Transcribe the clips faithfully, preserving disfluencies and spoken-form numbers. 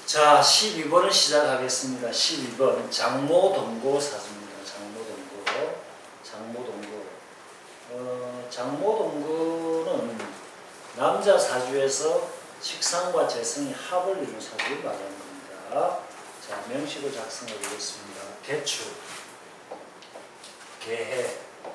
자, 십이 번을 시작하겠습니다. 십이 번 장모동거 사주입니다. 장모동거. 장모동거. 어, 장모동거는 남자 사주에서 식상과 재성이 합을 이룬 사주를 말하는 겁니다. 자, 명식을 작성해 보겠습니다. 개축, 개해.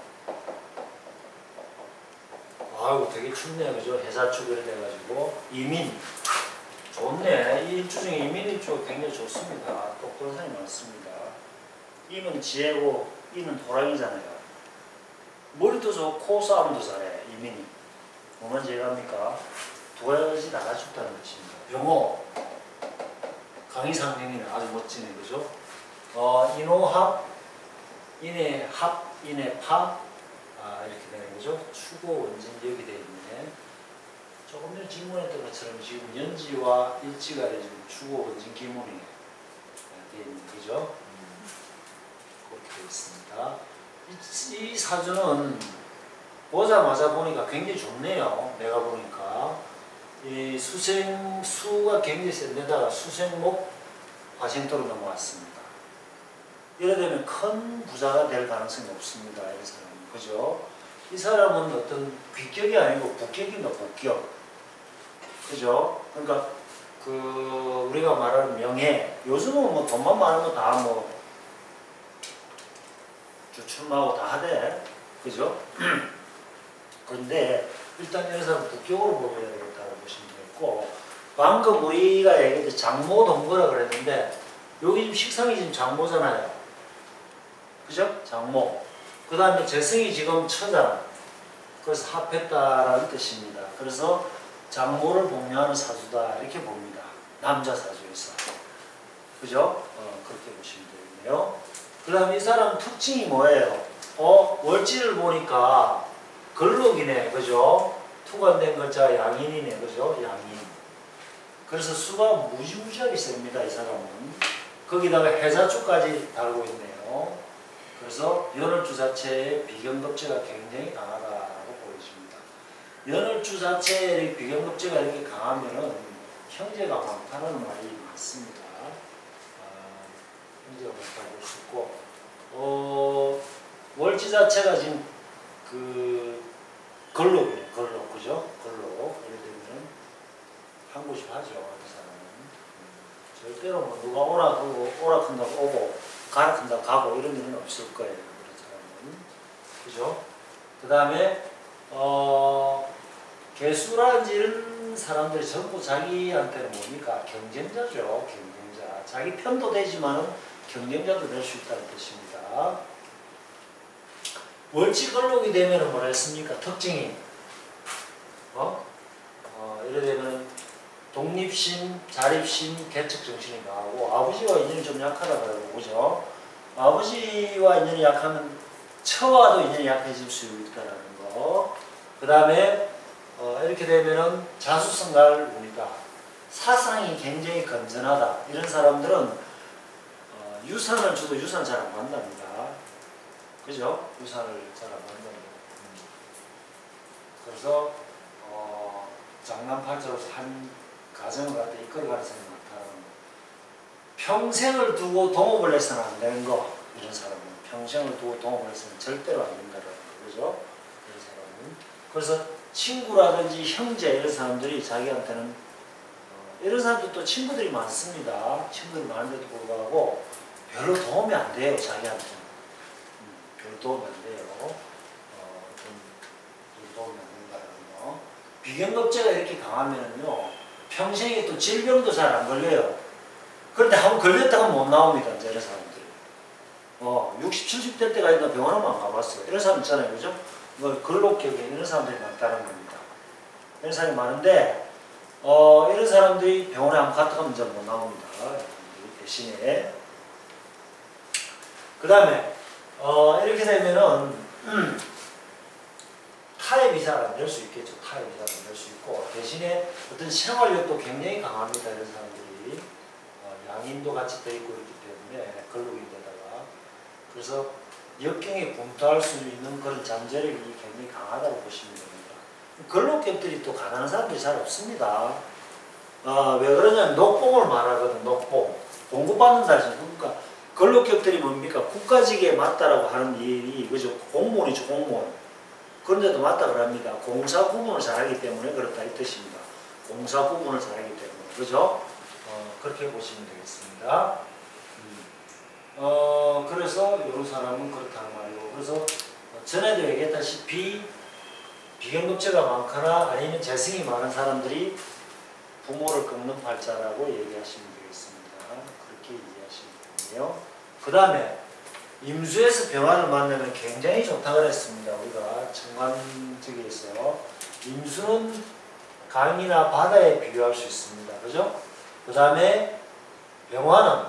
아이고, 되게 춥네요. 그죠? 해사축이 돼가지고. 이민. 좋네. 이 일주 중에 이민일주가 굉장히 좋습니다. 똑똑한 사람이 많습니다. 임은 지혜고, 이는 호랑이잖아요. 머리도 좋고, 싸움도 잘해, 이민이. 뭐만 제외합니까? 두 가지 다 갖췄다는 것입니다. 병호. 강의상명이는 아주 멋지네, 그죠? 어, 인호합, 인의 합, 인의 파. 아, 이렇게 되는 거죠. 추고, 원진, 여기 되어 있네. 조금 전에 질문했던 것처럼 지금 연지와 일지가 지금 추고, 원진, 기문이 되어 있는 거죠. 음, 그렇게 되어 있습니다. 이, 이 사주는 보자마자 보니까 굉장히 좋네요. 내가 보니까. 이 수생, 수가 굉장히 센데다가 수생목 화생토로 넘어왔습니다. 이래 되면 큰 부자가 될 가능성이 없습니다. 이 사람은. 그죠? 이 사람은 어떤 귀격이 아니고 북격입니다. 북격. 그죠? 그러니까 그 우리가 말하는 명예, 요즘은 뭐 돈만 많으면 다 뭐 주춤하고 다 하대. 그죠? 그런데 일단 이 사람은 북격으로 보여야 되겠다고 보시면 되겠고, 방금 우리가 얘기했던 장모동거라 그랬는데 여기 지금 식상이 지금 장모잖아요. 그죠? 장모. 그 다음에 재성이 지금 처잖아. 그래서 합했다라는 뜻입니다. 그래서 장모를 복려하는 사주다 이렇게 봅니다. 남자 사주에서. 그죠? 어, 그렇게 보시면 되겠네요. 그 다음에 이 사람 특징이 뭐예요? 어, 월지를 보니까 걸록이네. 그죠? 투관된 글자 양인이네. 그죠? 양인. 그래서 수가 무지무지하게 셉니다. 이 사람은. 거기다가 해자축까지 달고 있네요. 그래서 연월주 자체의 비견급제가 굉장히 강하다라고 보여집니다. 연월주 자체의 비견급제가 이렇게 강하면은 형제가 많다는 말이 맞습니다. 어, 형제가 많다고 볼 수 있고, 어, 월지 자체가 지금 그 걸록이네, 걸록, 그죠? 걸록. 예를 들면 한 곳이 하죠, 이 사람은. 음, 절대로 뭐 누가 오라 그러고 오라 큰다고 오고 가라 큰다고 가고 이런 일은 없을 거예요, 그런 사람은. 그죠? 그 다음에 어, 개수라든지 이런 사람들이 전부 자기한테는 뭡니까? 경쟁자죠. 경쟁자. 자기 편도 되지만은 경쟁자도 될 수 있다는 뜻입니다. 월지걸록이 되면은 뭐라 했습니까? 특징이 어? 어, 예를 들면 독립심, 자립심, 개척정신이 강하고, 아버지와 인연이 좀 약하다고 보죠. 아버지와 인연이 약하면 처와도 인연이 약해질 수 있다는 거. 그 다음에 어, 이렇게 되면은 자수성가를 우리가 사상이 굉장히 건전하다. 이런 사람들은 어, 유산을 줘도 유산 잘 안 받답니다. 그죠? 유산을 잘 안 받는다. 음. 그래서 어, 장남팔자로서 한 가정을 갖다 이끌어가는 사람이 많다. 평생을 두고 동업을 해서는 안 되는 거. 이런 사람은 평생을 두고 동업을 해서는 절대로 안 된다는 거. 그죠? 이런 사람은. 그래서 친구라든지 형제 이런 사람들이 자기한테는 어, 이런 사람들도 친구들이 많습니다. 친구들이 많은데도 불구하고 별로 도움이 안 돼요. 자기한테는. 음, 별로 도움이 안 돼요. 어, 좀 도움이 안 된다는 거. 비견급제가 이렇게 강하면은요, 평생에 또 질병도 잘 안 걸려요. 그런데 한번 걸렸다가 못 나옵니다. 이제 이런 사람들이. 어, 육십, 칠십 될 때가 있나 병원 한번 가봤어요. 이런 사람 있잖아요. 그죠? 뭐, 근록격에 이런 사람들이 많다는 겁니다. 이런 사람이 많은데, 어, 이런 사람들이 병원에 한번 갔다 가면 이제 못 나옵니다. 대신에. 그 다음에, 어, 이렇게 되면은, 음, 타협이 잘 안 될 수 있겠죠. 타협이 잘 안 될 수 있고, 대신에 어떤 생활력도 굉장히 강합니다. 이런 사람들이. 어, 양인도 같이 되어 있고 있기 때문에, 걸록인데다가. 그래서 역경에 분투할 수 있는 그런 잠재력이 굉장히 강하다고 보시면 됩니다. 걸록격들이 또 가난한 사람들이 잘 없습니다. 아, 왜 그러냐면 녹봉을 말하거든. 녹봉. 공급받는다. 그러니까 근로격들이 뭡니까? 국가직에 맞다라고 하는 일이 그죠? 공무원이죠, 공무원. 그런데도 맞다 그럽니다. 공사 구분을 잘하기 때문에 그렇다 이 뜻입니다. 공사 구분을 잘하기 때문에 그죠? 어, 그렇게 보시면 되겠습니다. 음. 어, 그래서 이런 사람은 그렇다는 말이고, 그래서 전에도 얘기했다시피 비경급제가 많거나 아니면 재성이 많은 사람들이 부모를 꺾는 팔자라고 얘기하시면 되겠습니다. 그렇게 이해하시면 되고요. 그 다음에 임수에서 병화를 만나면 굉장히 좋다 그랬습니다. 우리가 청관적에서 임수는 강이나 바다에 비유할 수 있습니다. 그죠? 그 다음에 병화는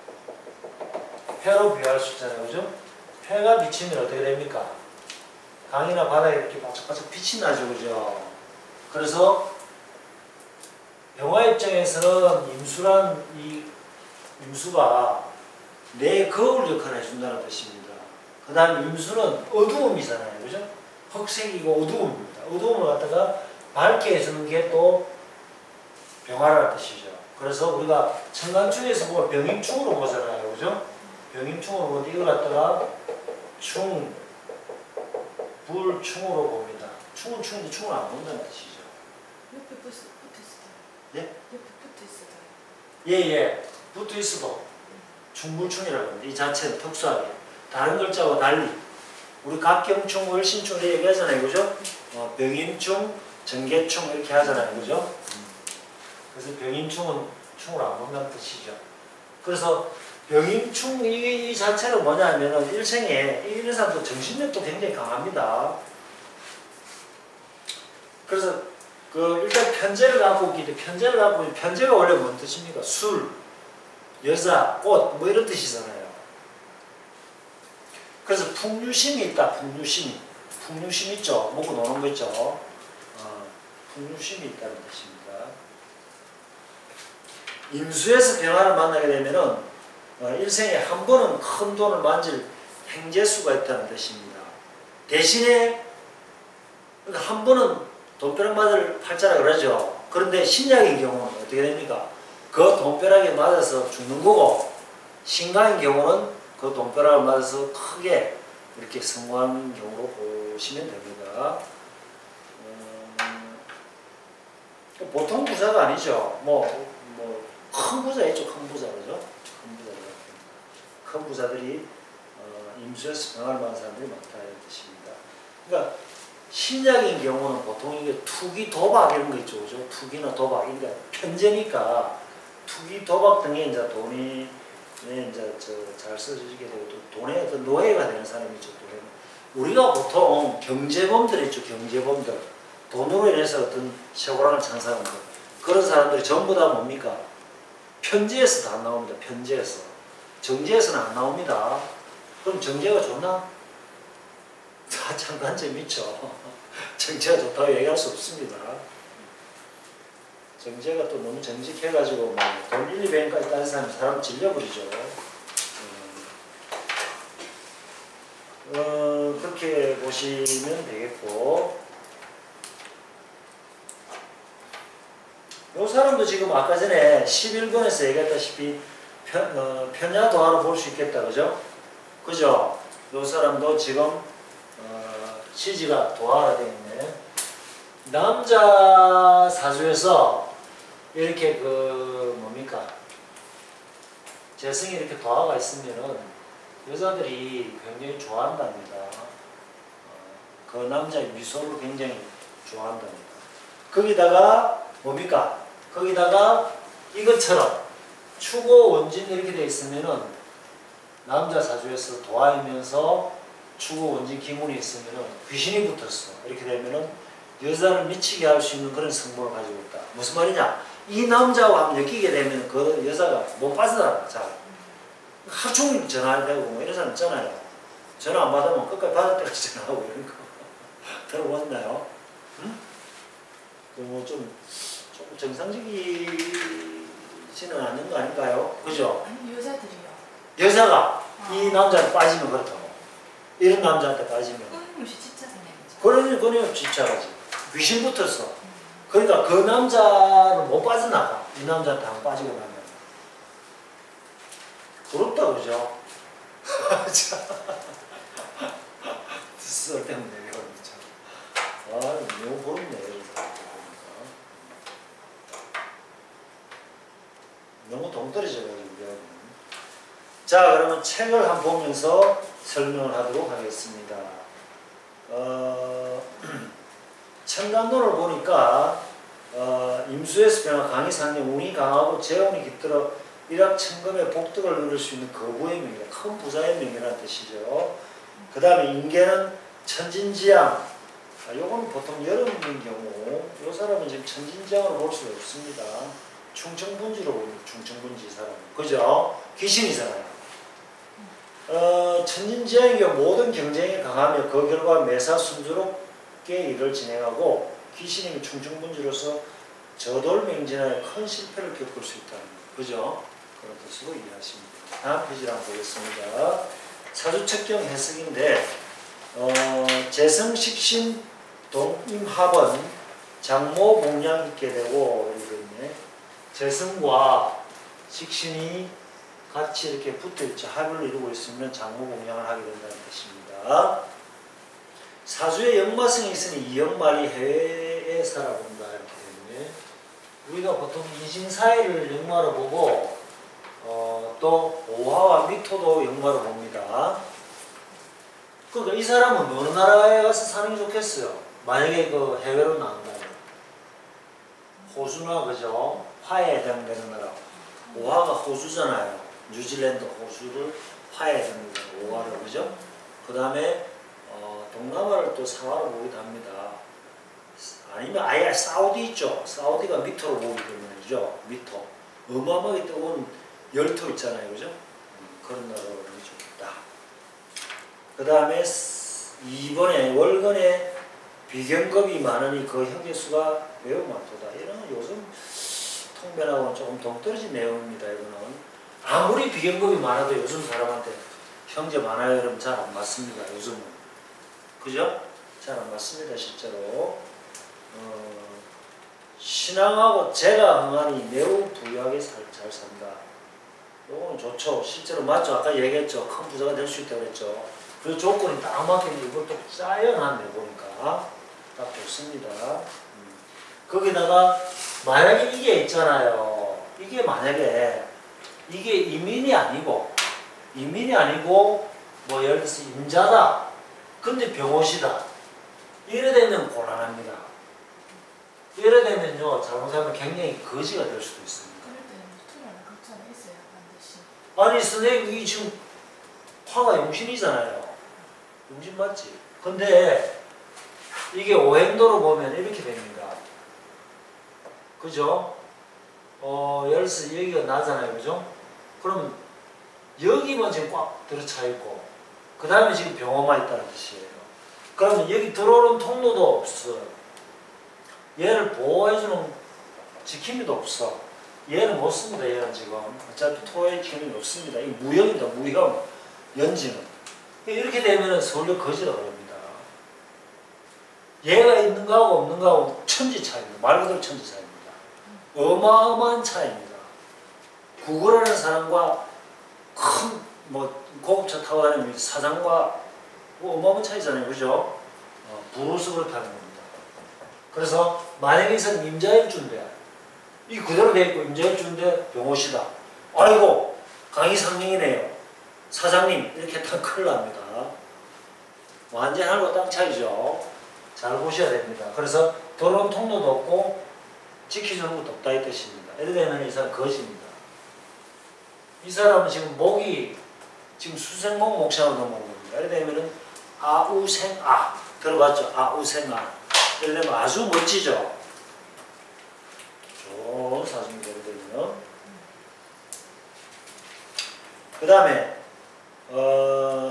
회로 비유할 수 있잖아요. 그죠? 회가 비치면 어떻게 됩니까? 강이나 바다에 이렇게 바짝바짝 빛이 나죠. 그죠? 그래서 병화 입장에서는 임수란 이 임수가 내 거울 역할을 해준다는 뜻입니다. 그 다음에 임수는 어두움이잖아요. 그죠? 흑색이고 어두움입니다. 어두움을 갖다가 밝게 해주는 게 또 병화라는 뜻이죠. 그래서 우리가 천간충에서 보면 병임충으로 보잖아요. 그죠? 병임충으로 보는데 이걸 갖다가 충, 불충으로 봅니다. 충은 충인데 충을 안 본다는 뜻이죠. 옆에 붙어 있어도. 예? 옆에 붙어 있어도. 예, 예. 붙어 있어도 충불충이라고 합니다. 이 자체는 특수하게. 다른 글자와 달리. 우리 갑경충, 월신충 이렇게 얘기하잖아요. 그죠? 어, 병임충, 정계충 이렇게 하잖아요. 그죠? 음. 그래서 병임충은 충을 안 본다는 뜻이죠. 그래서 병임충 이, 이 자체는 뭐냐면은 일생에 이런 사람도 정신력도 굉장히 강합니다. 그래서 그 일단 편제를 갖고 있기 때문에 편제를 갖고 있는 편제가 원래 뭔 뜻입니까? 술, 여자, 꽃 뭐 이런 뜻이잖아요. 그래서 풍류심이 있다. 풍류심. 풍류심 있죠. 먹고 노는 거 있죠. 어, 풍류심이 있다는 뜻입니다. 임수에서 병화를 만나게 되면은 어, 일생에 한 번은 큰 돈을 만질 행재수가 있다는 뜻입니다. 대신에 한 번은 돈벼락 맞을 팔자라 그러죠. 그런데 신약인 경우는 어떻게 됩니까? 그 돈벼락에 맞아서 죽는 거고, 신강인 경우는 그 돈벼락을 맞아서 크게 이렇게 성공하는 경우로 보시면 됩니다. 음, 보통 부자가 아니죠. 뭐, 뭐, 큰 부자 있죠. 큰 부자, 그죠? 큰 부자. 큰 부자들이 어, 임수에서 병화를 받는 사람들이 많다는 뜻입니다. 그러니까 신약인 경우는 보통 이게 투기, 도박 이런 거 있죠. 그죠? 투기나 도박. 그러니까 편제니까 투기, 도박 등에 이제 돈이 네, 이제 잘 써지게 되고 또 돈의 어떤 노예가 되는 사람이죠. 우리가 보통 경제범들 있죠. 경제범들. 돈으로 인해서 어떤 쇠고랑을 찬 사람들. 그런 사람들이 전부 다 뭡니까? 편제에서 다 나옵니다. 편제에서. 정제에서는 안 나옵니다. 그럼 정제가 좋나? 다 장단점이 있죠. 정제가 좋다고 얘기할 수 없습니다. 정제가 또 너무 정직해가지고 뭐 돈 일, 이백엔까지 따진 사람이 사람 질려버리죠. 음, 어, 그렇게 보시면 되겠고, 이 사람도 지금 아까 전에 십일 권에서 얘기했다시피 편, 어, 편야도화로 볼 수 있겠다. 그죠? 그죠? 이 사람도 지금 어, 시지가 도화가 되어 있네. 남자 사주에서 이렇게 그 뭡니까? 재성이 이렇게 도화가 있으면은 여자들이 굉장히 좋아한답니다. 어, 그 남자의 미소를 굉장히 좋아한답니다. 거기다가 뭡니까? 거기다가 이것처럼 추고 원진 이렇게 되어 있으면은 남자 사주에서 도화이면서 추고 원진 기문이 있으면은 귀신이 붙었어. 이렇게 되면은 여자를 미치게 할 수 있는 그런 성분을 가지고 있다. 무슨 말이냐? 이 남자와 한번 엮이게 되면 그 여자가 못 빠져나가. 자, 하루 종일 전화를 대고 뭐 이런 사람 있잖아요. 전화 안 받으면 끝까지 받을 때까지 전화하고 이런 거. 들어보셨나요? 응? 뭐좀 조금 정상적이지는 않는 거 아닌가요? 그죠? 아니 여자들이요. 여자가 아. 이 남자한테 빠지면 그렇다고. 이런 남자한테 빠지면. 끊임없이 진짜 생기죠. 그러니 그러니 집착하지. 귀신 붙었어. 그러니까 그 남자를 못 못 빠져나가. 이 남자한테 안 빠지고 나면. 부럽다, 그죠? 쓸데없네, 이거 참. 아, 너무 부럽네, 이거 보니까. 너무 동떨어져가지고, 우리하고는. 자, 그러면 책을 한번 보면서 설명을 하도록 하겠습니다. 어, 첨단론을 보니까 어, 임수에서 변화 강의 상령 운이 강하고 재운이 깃들어 일확천금의 복덕을 누릴 수 있는 거부의 명이다. 큰 부자의 명이라는 뜻이죠. 그 다음에 인계는 천진지양. 아, 요거는 보통 여름인 경우 요 사람은 지금 천진지양으로 볼 수가 없습니다. 충청분지로 봅니다. 충청분지 사람. 그죠? 귀신이잖아요. 어, 천진지양의 경우 모든 경쟁에 강하며 그 결과 매사 순조롭게 일을 진행하고 귀신이 충청분지로서 저돌맹진하여 큰 실패를 겪을 수 있다는 거. 그죠? 그런 뜻으로 이해하십니다. 다음 페이지를 한번 보겠습니다. 사주책경 해석인데 어, 재성식신 동임합은 장모 복량 있게 되고 이렇게 있네. 재성과 식신이 같이 이렇게 붙어있죠. 합을 이루고 있으면 장모 복량을 하게 된다는 뜻입니다. 사주에 역마성이 있으니 이 역말이 해외에 살아본다 이렇게 되네. 우리가 보통 인신사회를 역마로 보고 어, 또 오화와 미토도 역마로 봅니다. 그러니까 이 사람은 어느 나라에 가서 사는 게 좋겠어요? 만약에 그 해외로 나온다면 호주나 그죠? 화에 해당되는 나라. 오화가 호주잖아요. 뉴질랜드 호주를 화에 해당되는 오화로 그죠? 그 다음에 어, 동남아를 또 사화로 보기도 합니다. 아니면 아예 사우디 있죠. 사우디가 미토로 보기 때문이죠. 미토. 어마어마하게 뜨거운 열토 있잖아요. 그죠? 음, 그런 나라로 보기 좋겠다. 그 다음에 이 번에 월간에 비경급이 많으니 그 형제수가 매우 많도다. 이런 요즘 통변하고는 조금 동떨어진 내용입니다. 이거는. 아무리 비경급이 많아도 요즘 사람한테 형제 많아요. 그러면 잘 안 맞습니다. 요즘은. 그죠? 잘 안 맞습니다. 실제로. 어, 신앙하고 재가 흥하니 매우 부유하게 잘, 잘 산다. 요거는 좋죠. 실제로 맞죠. 아까 얘기했죠. 큰 부자가 될 수 있다고 그랬죠. 그 조건이 딱 맞게 이걸 또 짜여놨네 보니까 딱 좋습니다. 음. 거기다가 만약에 이게 있잖아요. 이게 만약에 이게 이민이 아니고 이민이 아니고 뭐 예를 들어서 임자다. 근데 병옷이다. 이래 되면 곤란합니다. 이래 되면요 잘못하면 굉장히 거지가 될 수도 있습니다. 그럴 때는 투라는 극찬에 있어야 반드시. 아니 선생님 이 지금 화가 용신이잖아요. 용신 맞지? 근데 이게 오행도로 보면 이렇게 됩니다. 그죠? 어, 예를 들어서 여기가 나잖아요. 그죠? 그럼 여기만 지금 꽉 들어차 있고 그 다음에 지금 병호만 있다는 뜻이에요. 그러면 여기 들어오는 통로도 없어. 얘를 보호해주는 지킴이도 없어. 얘는 못 씁니다. 얘는 지금 어차피 토의 기능이 없습니다. 이 무형이다. 무형. 연지는. 이렇게 되면 서울역 거지라 그럽니다. 얘가 있는 거하고 없는 거하고 천지 차이입니다. 말 그대로 천지 차이입니다. 어마어마한 차이입니다. 구글하는 사람과 큰 뭐 고급차 타고 다니는 사장과 뭐 어마어마한 차이잖아요. 그죠? 어, 부르스 그렇다는 겁니다. 그래서 만약에 이 사람 임자일주인데 이 그대로 돼 있고 임자일주인데 병호시다. 아이고 강의 상령이네요. 사장님 이렇게 딱 큰일 납니다. 완전 하늘과 땅 차이죠. 잘 보셔야 됩니다. 그래서 들어온 통로도 없고 지켜주는 것도 없다 이 뜻입니다. 이래 되면 이 사람 거지입니다. 이 사람은 지금 목이 지금 수생목 목상으로 넘어온 겁니다. 이래 되면은 아우생아 들어봤죠? 아우생아 이러면 아주 멋지죠. 좋은 사주입니다. 이래 되면 그 다음에 어,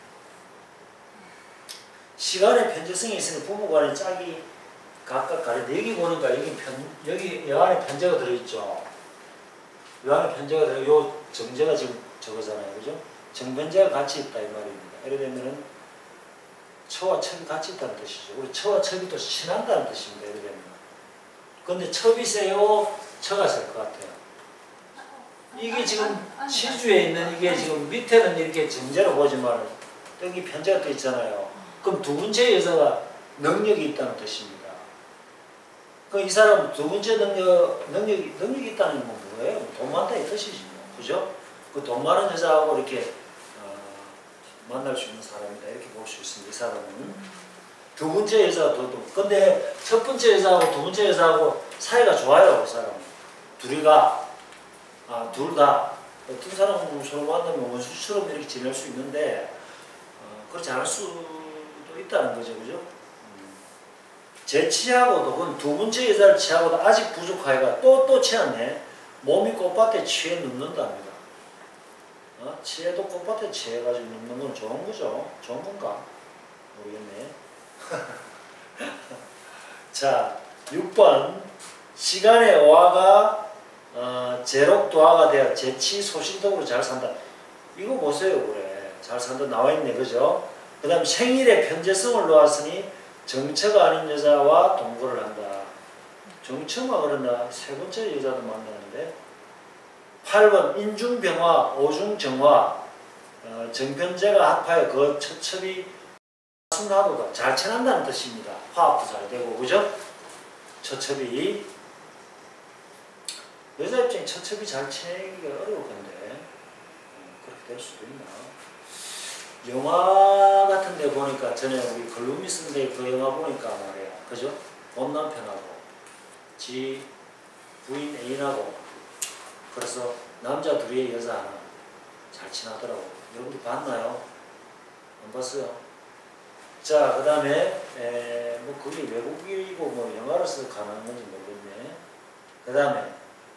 시간의 편제성이 있으니 부부간의 짝이 각각 가는데 여기 보니까 여기 편 여기 여 안에 편제가 들어있죠. 여 안에 편제가 들어 요 정제가 지금 저거잖아요, 그죠? 정변제가 같이 있다 이 말입니다. 예를 들면은 처와 첩이 같이 있다는 뜻이죠. 우리 처와 첩이 또 친한다는 뜻입니다. 예를 들면. 근데 첩이 세요, 처가 셀 것 같아요. 이게 아니, 지금 아니, 아니, 시주에 있는 이게 아니, 지금 밑에는 이렇게 전제로 보지만 여기 편제가 또 있잖아요. 그럼 두 번째 여자가 능력이 있다는 뜻입니다. 그 이 사람 두 번째 능력, 능력이, 능력이 있다는 건 뭐예요? 돈 많다 이 뜻이지 뭐. 그죠? 그 돈 많은 여자하고 이렇게 어, 만날 수 있는 사람이다. 이렇게 볼 수 있습니다. 이 사람은. 두 번째 여자가 더, 근데 첫 번째 여자하고 두 번째 여자하고 사이가 좋아요. 그 사람은. 둘이가, 아, 둘 다. 어떤 사람은 서로 만나면 원수처럼 이렇게 지낼 수 있는데, 어, 그렇지 않을 수도 있다는 거죠. 그죠? 제 치하고도, 그건 두 번째 여자를 치하고도 아직 부족하여가 또, 또 치었네. 몸이 꽃밭에 취해 눕는답니다. 어? 치해도 꽃밭에 취해가지고 눕는 건 좋은 거죠? 좋은 건가? 모르겠네. 자, 육 번. 시간의 오화가 어, 제록도화가 되어 재치 소신덕으로 잘 산다. 이거 보세요, 그래. 잘 산다 나와 있네, 그죠? 그 다음 생일에 편재성을 놓았으니 정처가 아닌 여자와 동거를 한다. 정처가 그런다. 세 번째 여자도 만나는데. 팔 번 인중병화, 오중정화, 어, 정편제가 합하여 그 처첩이 순하도다. 잘 친한다는 뜻입니다. 화합도 잘 되고, 그죠? 처첩이. 여자 입장에 처첩이 잘 지내기가 어려울 건데, 음, 그렇게 될 수도 있나. 영화 같은 데 보니까 전에 우리 글루미 쓴데 그 영화 보니까 말이야. 그죠? 본 남편하고 지 부인 애인하고 그래서 남자 둘이 여자 하나 잘 친하더라고. 여러분들 봤나요? 안 봤어요? 자, 그 다음에 뭐 그게 외국이고 뭐 영화로서 가능한 건지 모르겠네. 그 다음에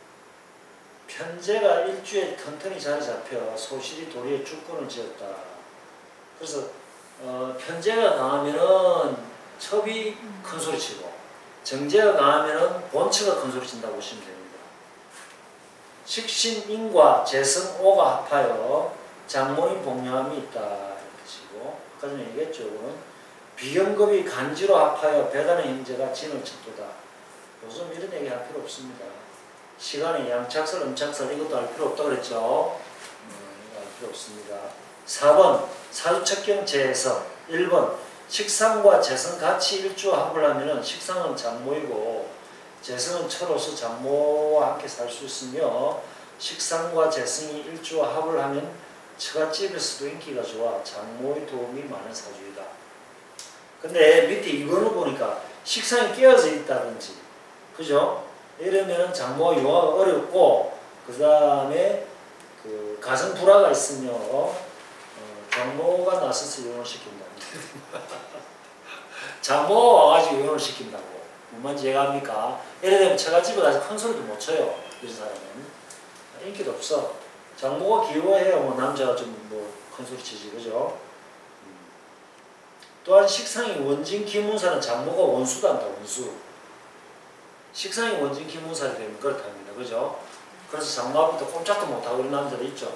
편제가 일주에 튼튼히 자리 잡혀 소실이 도리에 주권을 지었다. 그래서 어, 편제가 강하면은 첩이 큰 소리 치고 정제가 강하면은 본처가 큰 소리 친다고 보시면 됩니다. 식신 인과 재성 오가 합하여 장모인 복량함이 있다 이렇게 치고 아까 전에 얘기했죠. 이거는 비경급이 간지로 합하여 배단의 형제가 진을 쳤도다. 요즘 이런 얘기 할 필요 없습니다. 시간에 양착설, 음착설 이것도 할 필요 없다 그랬죠. 음, 이거 할 필요 없습니다. 사 번 사주척경 재해석. 일 번 식상과 재성 같이 일주합을 하면 식상은 장모이고 재성은 처로서 장모와 함께 살 수 있으며 식상과 재성이 일주합을 하면 처갓집에서도 인기가 좋아 장모의 도움이 많은 사주이다. 근데 밑에 이거를 보니까 식상이 깨어져 있다든지 그죠? 이러면 장모 유화가 어렵고 그 다음에 그 가정 불화가 있으며 어, 장모가 나서서 이혼을 시킨다. 장모가 와가지고 이혼을 시킨다고. 뭔 말인지 이해합니까? 예를 들면 처갓집에 가서 큰 소리도 못 쳐요. 이런 사람은 인기도 없어. 장모가 귀여워해요. 뭐 남자가 좀 뭐 큰 소리 치지, 그죠? 음. 또한 식상이 원진 기문사는 장모가 원수단다. 원수. 식상이 원진 기문사가 되면 그렇답니다. 그죠? 그래서 장모 앞에도 꼼짝도 못하고 이런 남자들 있죠.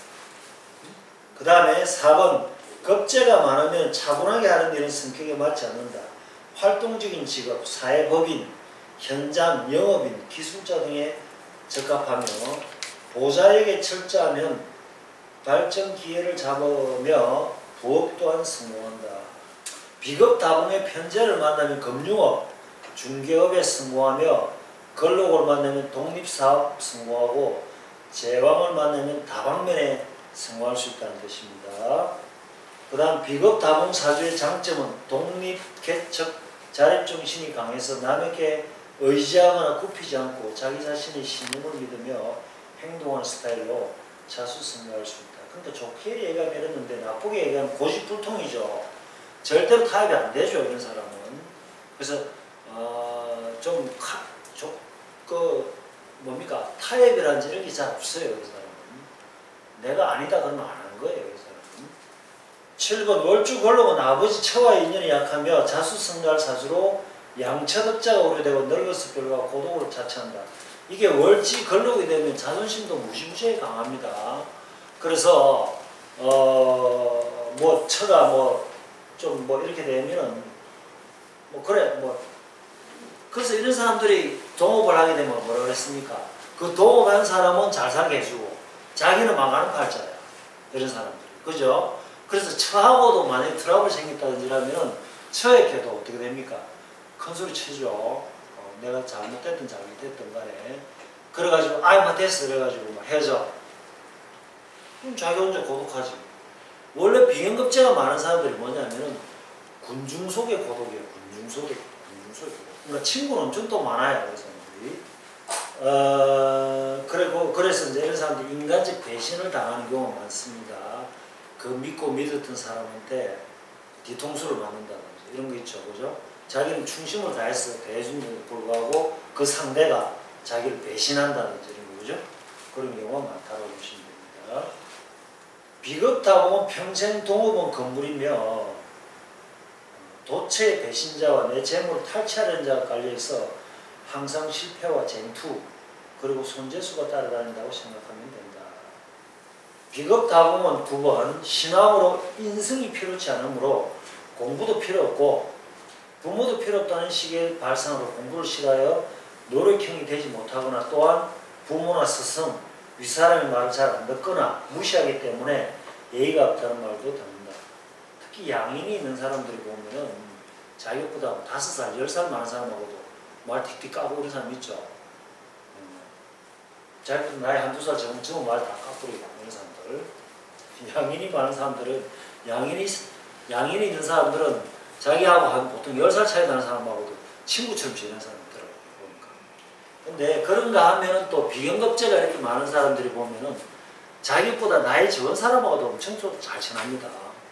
그 다음에 사 번 겁재가 많으면 차분하게 하는 일은 성격에 맞지 않는다. 활동적인 직업, 사회법인, 현장, 영업인, 기술자 등에 적합하며 보좌에게 철저하면 발전 기회를 잡으며 부업 또한 성공한다. 비겁다봉의 편제를 만나면 금융업, 중개업에 성공하며 근록을 만나면 독립사업 성공하고 제왕을 만나면 다방면에 성공할 수 있다는 뜻입니다. 그 다음 비겁다봉 사주의 장점은 독립, 개척, 자립정신이 강해서 남에게 의지하거나 굽히지 않고 자기 자신의 신념을 믿으며 행동하는 스타일로 자수성가할 수 있다. 그러니까 좋게 얘기하면 이랬는데 나쁘게 얘기하면 고집불통이죠. 절대로 타협이 안 되죠. 이런 사람은. 그래서 어, 좀 카, 좀, 그 뭡니까 타협이라든지 이런 게 잘 없어요. 이 사람은. 내가 아니다 그러면 안 하는 거예요. 이 사람은. 칠 번 월주 걸록은 아버지 처와의 인연이 약하며 자수성가할 사주로 양처덕자가 오래되고 늙어서 별과 고독으로 자처한다. 이게 월지 걸록이 되면 자존심도 무시무시하게 강합니다. 그래서 어, 뭐 처가 뭐 좀 뭐 이렇게 되면은 뭐 그래 뭐 그래서 이런 사람들이 동업을 하게 되면 뭐라 그랬습니까? 그 동업한 사람은 잘 살게 해주고 자기는 망하는 팔자야. 이런 사람들이. 그죠? 그래서 처하고도 만약에 트러블 생겼다든지라면 처에 껴도 어떻게 됩니까? 큰 소리 치죠. 어, 내가 잘못됐든 잘못됐든 간에. 그래가지고 아이만 됐어 그래가지고 막 헤어져. 그럼 자기 혼자 고독하지. 원래 비행급제가 많은 사람들이 뭐냐면은 군중 속의 고독이에요. 군중 속의 군중 속의 고독. 그러니까 친구는 엄청 또 많아요. 그래서 사람들이. 어, 그리고 그래서 이제 이런 사람들이 인간적 배신을 당하는 경우가 많습니다. 그 믿고 믿었던 사람한테 뒤통수를 맞는다든지 이런 거 있죠, 그죠? 자기는 충심을 다해서 대해준데도 불구하고 그 상대가 자기를 배신한다든지 이런 거, 그죠? 그런 경우가 많다고 보시면 됩니다. 비겁다 보면 평생 동업은 건물이며 도체의 배신자와 내 재물을 탈취하려는 자가 깔려있어 항상 실패와 쟁투 그리고 손재수가 따라다닌다고 생각하면 된다. 비겁다 보면 구 번 신앙으로 인성이 필요치 않으므로 공부도 필요 없고 부모도 필요 없다는 식의 발상으로 공부를 싫어하여 노력형이 되지 못하거나 또한 부모나 스승, 윗사람의 말을 잘 안 듣거나 무시하기 때문에 예의가 없다는 말도 듣는다. 특히 양인이 있는 사람들이 보면은 자기보다 다섯 살, 열 살 많은 사람하고도 말 틱틱 까고 그런 사람 있죠. 음. 자기보다 나이 한두 살 적으면 저거 말 다 까버리고 이런 사람들. 양인이 많은 사람들은 양인이 양인이 있는 사람들은 자기하고 한 보통 열 살 차이 나는 사람하고도 친구처럼 지내는 사람들 보니까. 근데 그런가 하면은 또 비경급제가 이렇게 많은 사람들이 보면은 자기보다 나이 적은 사람하고도 엄청 잘 친합니다.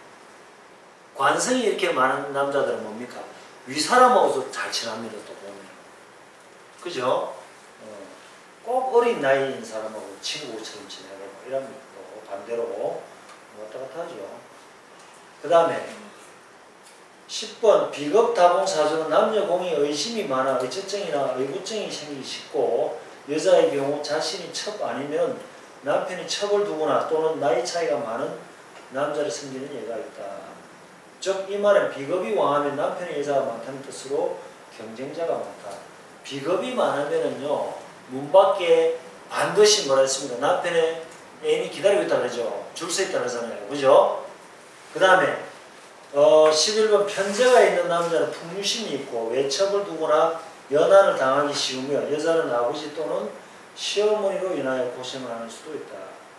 관성이 이렇게 많은 남자들은 뭡니까? 위 사람하고도 잘 친합니다. 또 보면. 그죠? 어, 꼭 어린 나이인 사람하고 친구처럼 지내고 이런 또 반대로 왔다 갔다 하죠. 그 다음에 십 번 비겁다봉사주는 남녀공의 의심이 많아 의처증이나 의구증이 생기기 쉽고 여자의 경우 자신이 첩 아니면 남편이 첩을 두거나 또는 나이 차이가 많은 남자를 섬기는 예가 있다. 즉 이 말은 비겁이 왕하면 남편의 여자가 많다는 뜻으로 경쟁자가 많다. 비겁이 많으면은요 문 밖에 반드시 뭐라 했습니다. 남편의 애인이 기다리고 있다 그러죠. 줄 서 있다 그러잖아요. 그죠? 그 다음에 어, 십일 번 편제가 있는 남자는 풍류심이 있고 외첩을 두거나 연한을 당하기 쉬우며 여자는 아버지 또는 시어머니로 인하여 고생을 하는 수도 있다.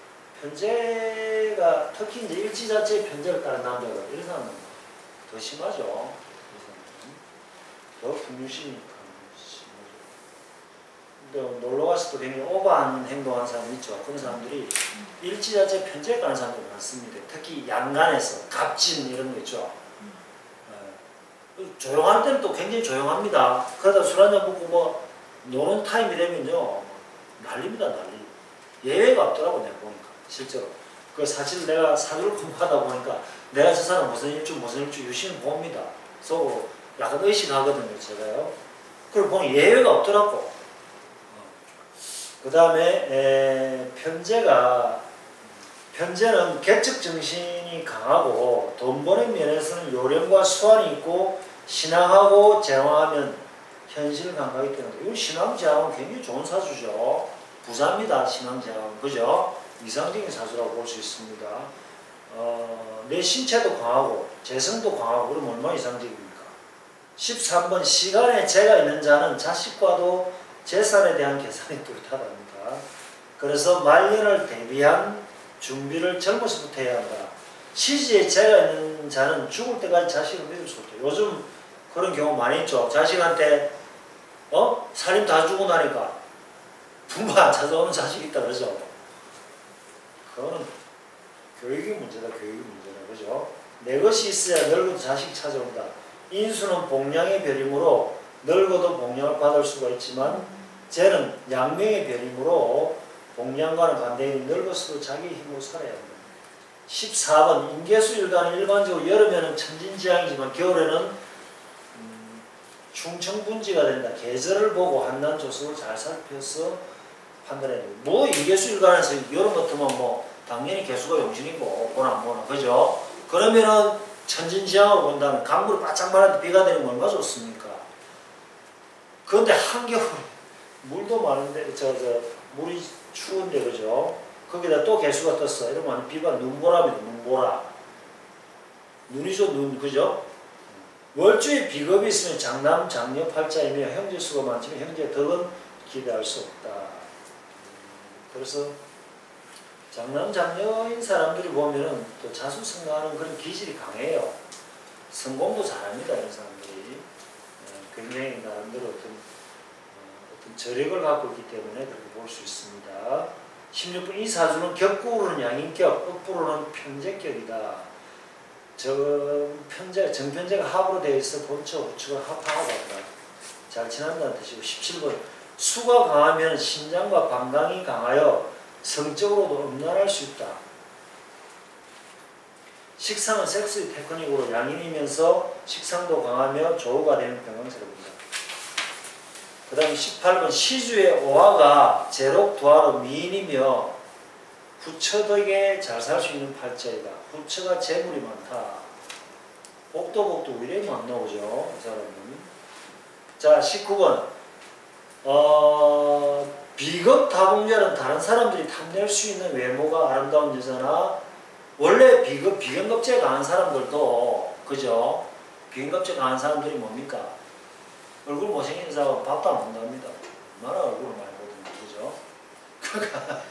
편제가 특히 이제 일지 자체의 편제를 따른 남자가 이런 사람은 더 심하죠. 더 풍류심이 심하죠. 근데 놀러 갔을 때 굉장히 오버한 행동하는 사람이 있죠. 그런 사람들이 일지 자체에 편제를 가는 사람들이 많습니다. 특히 양간에서 갑진 이런 거 있죠. 네. 조용할 때는 또 굉장히 조용합니다. 그러다 술 한잔 먹고 뭐 노는 타임이 되면요 난립니다. 난리. 예외가 없더라고 내가 보니까 실제로. 그 사실 내가 사주를 공부하다 보니까 내가 저 사람 무슨 일주 무슨 일주 유심히 봅니다. 그래서 약간 의식하거든요 제가요. 그걸 보니 예외가 없더라고. 그 다음에 편제가 편제는 개척 정신이 강하고 돈 버는 면에서는 요령과 수완이 있고 신앙하고 제왕하면 현실 감각이 되는데 이 신앙 제왕은 굉장히 좋은 사주죠. 부자입니다. 신앙 제왕. 그죠? 이상적인 사주라고 볼 수 있습니다. 어, 내 신체도 강하고 재성도 강하고 그러면 얼마나 이상적입니까? 십삼 번 시간에 재가 있는 자는 자식과도 재산에 대한 계산이 뚜렷하답니다. 그래서 말년을 대비한 준비를 젊어서부터 해야 한다. 시지에 재가 있는 자는 죽을 때까지 자식을 믿을 수 없다. 요즘 그런 경우 많이 있죠. 자식한테 어? 살림 다 주고 나니까 부모 안 찾아오는 자식이 있다 그러죠. 그거는 교육의 문제다. 교육의 문제다. 그죠? 내 것이 있어야 늙어도 자식이 찾아온다. 인수는 복량의 별이므로 늙어도 복량을 받을 수가 있지만 쟤는 양명의 별이므로 복량과는 반대인 늙어서도 자기의 힘으로 살아야 한다. 십사 번 인계수일간은 일반적으로 여름에는 천진지향이지만 겨울에는 음, 충청분지가 된다. 계절을 보고 한난조석을 잘 살펴서 판단해야 된다. 뭐 인계수일간에서 여름 같으면 뭐 당연히 개수가 용신이고 보나 뭐나 그죠? 그러면은 천진지향을 본다면 강물이 바짝 마른데 비가 내리면 얼마나 좋습니까? 그런데 한겨울 물도 많은데 저 저 물이 추운데 그죠? 거기다 또 개수가 떴어. 이러면 비가 눈보라입니다. 눈보라. 눈이죠 눈 그죠? 월주에 비겁이 있으면 장남 장녀 팔자이며 형제 수가 많지만 형제 덕은 기대할 수 없다. 그래서 장남 장녀인 사람들이 보면은 또 자수성가하는 그런 기질이 강해요. 성공도 잘합니다. 이런 사람들이 굉장히 나름대로 어떤 어떤 저력을 갖고 있기 때문에 그렇게 볼 수 있습니다. 십육 번 이 사주는 격구로는 양인격, 억부로는 편제격이다. 저 편제, 정편제가 합으로 되어 있어 본처, 후처가 합하고 한다. 잘 지난다는 뜻이고 십칠 번 수가 강하면 신장과 방광이 강하여 성적으로도 음란할 수 있다. 식상은 섹스의 테크닉으로 양인이면서 식상도 강하며 조우가 되는 병강세로입니다. 그 다음에 십팔 번 시주의 오화가 제록 도화로 미인이며 후처덕에 잘 살 수 있는 팔자이다. 후처가 재물이 많다. 복도복도 위례이 안 나오죠. 이 사람은. 자 십구 번 어, 비겁 다공자는 다른 사람들이 탐낼 수 있는 외모가 아름다운 여자나 원래 비급, 비견겁제 강한 사람들도, 그죠? 비견겁제 강한 사람들이 뭡니까? 얼굴 못생긴 사람은 밥도 안 먹는답니다. 얼마나 얼굴을 많이 보거든요, 그죠?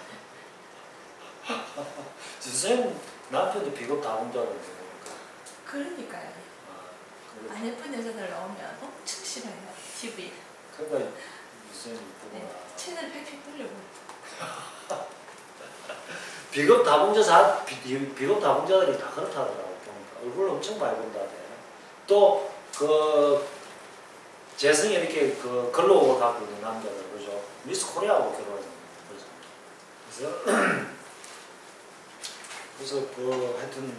선생님, 남편도 비급 다공자거든요. 그러니까요. 아, 안 예쁜 여자들 나오면 엄청 싫어해요. 티비. 그러니까 선생님 이쁘구나. 네, 채널 팩팩 돌리고. 비겁 다봉자 사, 비, 비겁 다봉자들이 다 그렇다더라고 보니까 얼굴을 엄청 많이 본다대. 또 그 재성이 이렇게 그 글로벌 갖고 있는 남자들 그죠? 미스 코리아하고 결혼했는 그죠? 그래서 그래서 그 하여튼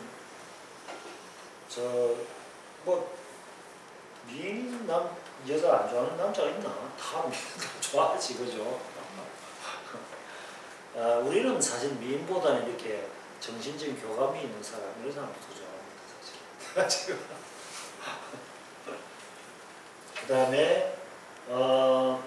저 뭐 미인 남 여자 안 좋아하는 남자가 있나? 다 미인 다 좋아하지 그죠? 아, 우리는 사실 미인보다는 이렇게 정신적인 교감이 있는 사람 이런 사람도 더 좋아합니다 사실. 그 다음에 어,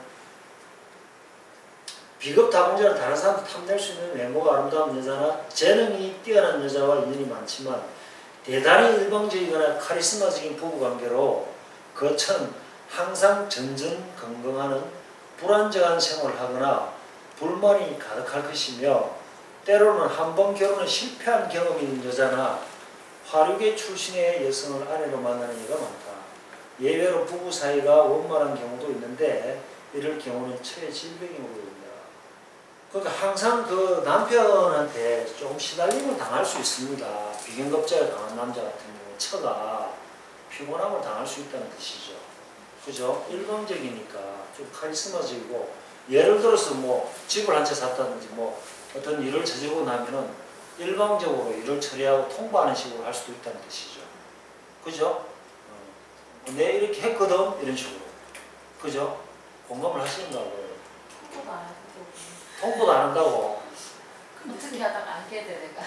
비겁 다공자는 다른 사람도 탐낼 수 있는 외모가 아름다운 여자나 재능이 뛰어난 여자와 인연이 많지만 대단히 일방적이거나 카리스마적인 부부관계로 거천 항상 전전긍긍하는 불안정한 생활을 하거나 불만이 가득할 것이며 때로는 한 번 결혼에 실패한 경험이 있는 여자나 화류계 출신의 여성을 아내로 만나는 이가 많다. 예외로 부부 사이가 원만한 경우도 있는데 이럴 경우는 처의 질병이 오게 된다. 그러니까 항상 그 남편한테 조금 시달림을 당할 수 있습니다. 비견겁자가 강한 남자 같은 경우 처가 피곤함을 당할 수 있다는 뜻이죠. 그죠? 일방적이니까 좀 카리스마적이고 예를 들어서 뭐 집을 한 채 샀다든지 뭐 어떤 일을 저지르고 나면은 일방적으로 일을 처리하고 통보하는 식으로 할 수도 있다는 뜻이죠. 그죠? 어. 내 이렇게 했거든 이런 식으로. 그죠? 공감을 하시는가고요. 통보도 안 하고. 통보도 안 한다고. 어떻게 하다가 안 깨야 돼 내가.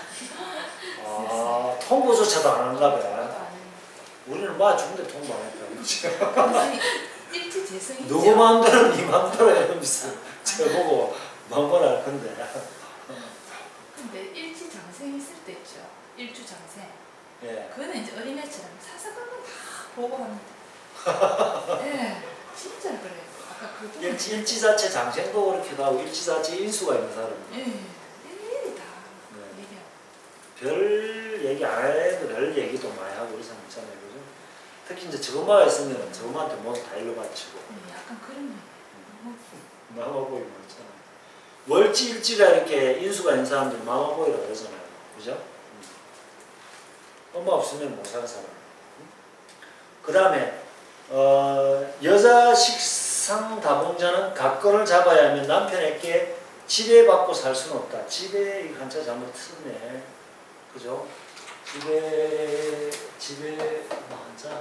아 통보조차도 안 한가 통보도 봐요. 안 해. 우리는 마 죽는데 통보 안 했다. 무슨 일치 재성이 누구 마음대로 네 마음대로 이러면서 저보고 마음을 알 건데. 근데 일치 장생 있을 때 있죠. 일주 장생. 예. 그거는 이제 어린애처럼 사사건건 다 보고 합니다. 예, 진짜 그래요. 아까 그거 일치, 일치 자체 장생도 그렇기도 하고 일치 자체 인수가 있는 사람. 예, 일일이 다 네. 얘기하고. 별 얘기 안 해도 별 얘기도 많이 하고 우리 사람 있잖아요. 그죠? 특히 이제 저엄마가 있으면 저엄마한테 뭐다 일로 바치고. 네, 약간 그런 얘기. 마마보이 많잖아. 월지 일지가 이렇게 인수가 있는 사람들이 마마보이라고 그러잖아요. 그죠? 음. 엄마 없으면 못 사는 사람. 음? 그 다음에 어, 여자 식상 다봉자는 각건을 잡아야 하면 남편에게 지배받고 살 수는 없다. 지배 한자 잘못 쓰네. 그죠? 지배 지배 뭐 한자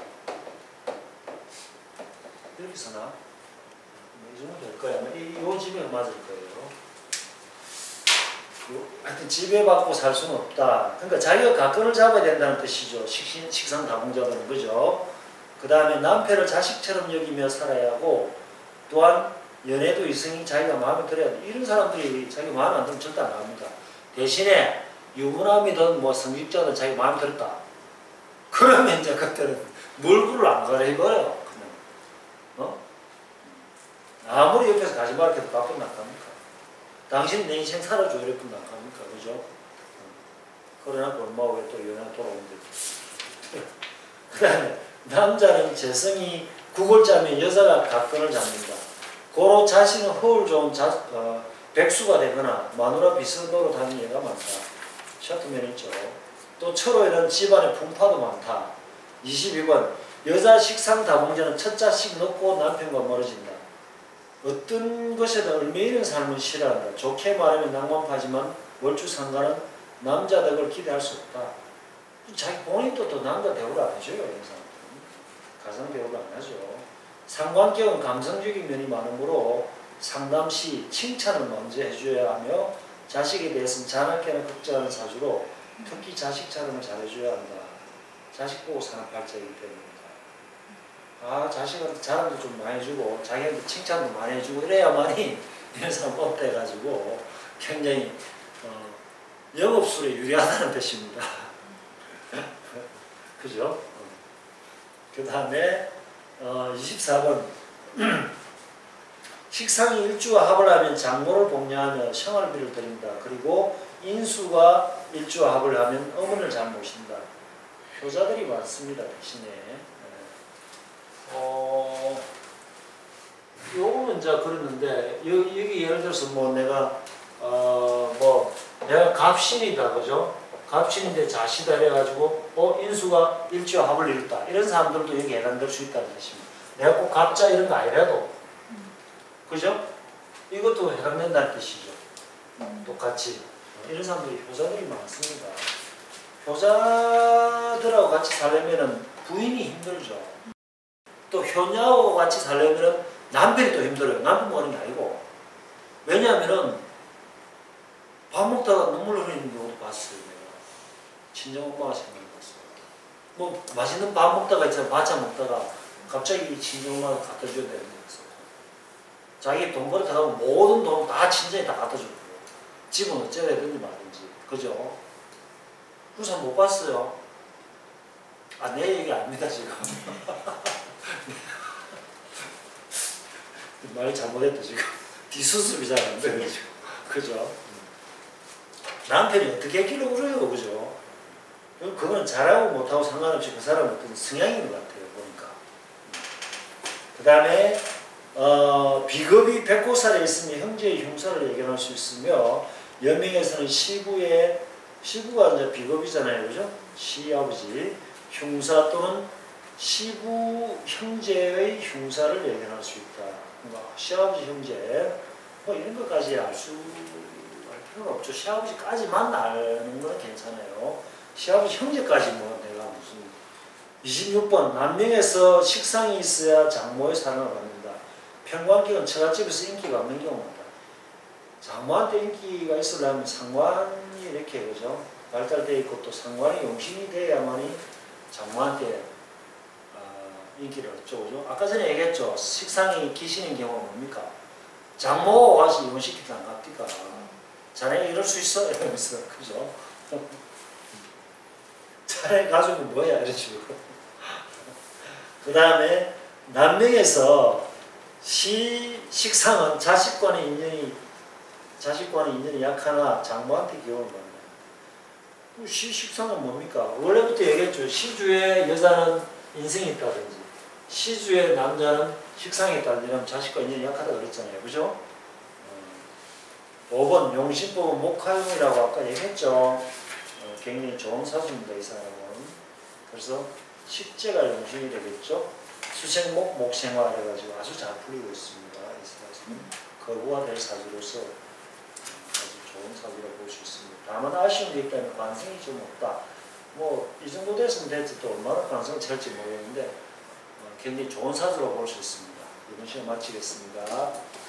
이렇게 쓰나? 이 정도 될 거예요. 이, 요 집에 맞을 거예요. 요, 하여튼 지배받고 살 수는 없다. 그러니까 자기가 각건을 잡아야 된다는 뜻이죠. 식, 식상 다봉자들은 그죠? 그 다음에 남편을 자식처럼 여기며 살아야 하고 또한 연애도 이성이 자기가 마음에 들어야 돼. 이런 사람들이 자기 마음에 안 들면 절대 안 합니다. 대신에 유부남이든 뭐 성직자든 자기 마음에 들었다. 그러면 이제 그때는 물불을 안 가려버려요. 그냥. 어? 아무리 옆에서 가지 말라 해도 바쁜 낙합니까? 당신 내 인생 살아줘 이럴 뿐 낙합니까? 그죠? 그러나 골마오에 또 연애가 돌아오는데. 그 다음에 남자는 재성이 구골자면 여자가 각건을 잡는다. 고로 자신은 허울 좋은 자, 어, 백수가 되거나 마누라 비서도로 다니는 애가 많다. 셔트맨 있죠. 또 철호에는 집안에 풍파도 많다. 이십이 번 여자 식상 다봉제는 첫 자식 놓고 남편과 멀어진다. 어떤 것에도 얽매이는 삶을 싫어한다. 좋게 말하면 낭만파지만 월주상가는 남자 덕을 기대할 수 없다. 자기 본인도 또 남자 대우를 안 해줘요. 이런 사람들은. 가상 대우를 안 하죠. 상관격은 감성적인 면이 많으므로 상담 시 칭찬을 먼저 해줘야 하며 자식에 대해서는 자나깨나 걱정하는 사주로 특히 자식 촬영을 잘해줘야 한다. 자식 보고 사는 발자이기 때문입니다. 아, 자식한테 자랑도 좀 많이 해주고 자기한테 칭찬도 많이 해주고 이래야만이 이런 사람 업돼가지고 굉장히 어, 영업술에 유리하다는 뜻입니다. 그죠? 어. 그 다음에 어, 이십사 번 식상이 일주와 합을 하면 장모를 복려하며 생활비를 드린다. 그리고 인수가 일주와 합을 하면 어머니를 잘 모신다. 효자들이 많습니다. 대신에 어, 요거는 이제 그랬는데 여기, 여기 예를 들어서 뭐 내가 어, 뭐 내가 갑신이다, 그죠? 갑신인데 자시다 해가지고 어 인수가 일주와 합을 이뤘다. 이런 사람들도 여기 해당될 수 있다는 뜻입니다. 내가 꼭 갑자 이런 거 아니라도, 그죠? 이것도 해당된다는 뜻이죠. 똑같이 이런 사람들이 효자들이 많습니다. 효자들하고 같이 살려면은 부인이 힘들죠. 또 효녀하고 같이 살려면은 남편이 또 힘들어요. 남편 뭐하는 게 아니고. 왜냐하면은 밥 먹다가 눈물 흘리는 경우도 봤어요. 내가. 친정엄마가 생각났어요. 뭐 맛있는 밥 먹다가 있잖아. 마차 먹다가 갑자기 친정엄마가 갖다 줘야 되는 거였어. 자기 돈 벌어다가 모든 돈 다 친정에 다 갖다 줬고요. 집은 어째야 되든지 말든지. 그죠? 그래서 못 봤어요. 아, 내 얘기 아닙니다, 지금. 말 잘못했다, 지금. 뒷수습이 잘 안 돼가지고. 그죠? 남편이 어떻게 했길래 울어요, 그죠? 그거는 잘하고 못하고 상관없이 그 사람은 어떤 성향인 것 같아요, 보니까. 그 다음에, 어, 비겁이 백호살에 있으면 형제의 흉사를 예견할 수 있으며, 여명에서는 시부의, 시부가 이제 비겁이잖아요, 그죠? 시아버지, 흉사 또는 시부 형제의 흉사를 예견할 수 있다. 뭐 시아버지 형제, 뭐 이런 것까지 알 수, 알 필요는 없죠. 시아버지까지만 아는 건 괜찮아요. 시아버지 형제까지 뭐 내가 무슨. 이십육 번 남명에서 식상이 있어야 장모의 사랑을 받는다. 평관격은 처갓집에서 인기가 없는 경우가 많다. 장모한테 인기가 있으려면 상관이 이렇게, 그죠? 발달되어 있고 또 상관이 용신이 돼야만이 장모한테 어, 인기를 얻죠, 그죠? 아까 전에 얘기했죠. 식상이 기신인 경우가 뭡니까? 장모가 와서 이혼시키지 안 갑니까? 자네 이럴 수 있어? 이러면서, 그죠? 자네 가족은 뭐야? 이런 식으로. 그 다음에 남명에서 시, 식상은 자식과의 인연이 자식과의 인연이 약하나 장모한테 기억을 받는다. 시, 식상은 뭡니까? 원래부터 얘기했죠. 시주의 여자는 인생이 있다든지 시주의 남자는 식상이 있다든지 이러면 자식과 인연이 약하다 그랬잖아요. 그죠? 오 번 용신법은 목화용이라고 아까 얘기했죠. 어, 굉장히 좋은 사주입니다. 이 사람은. 그래서 식재가 용신이 되겠죠. 수생목, 목생화 해가지고 아주 잘 풀리고 있습니다. 이 사주는 거부가 될 사주로서 아주 좋은 사주라고 볼 수 있습니다. 다만 아쉬운 게 있다면 관성이 좀 없다. 뭐 이 정도 됐으면 됐지 또 얼마나 관성을 찰지 모르겠는데 어, 굉장히 좋은 사주라고 볼 수 있습니다. 이번 시간 마치겠습니다.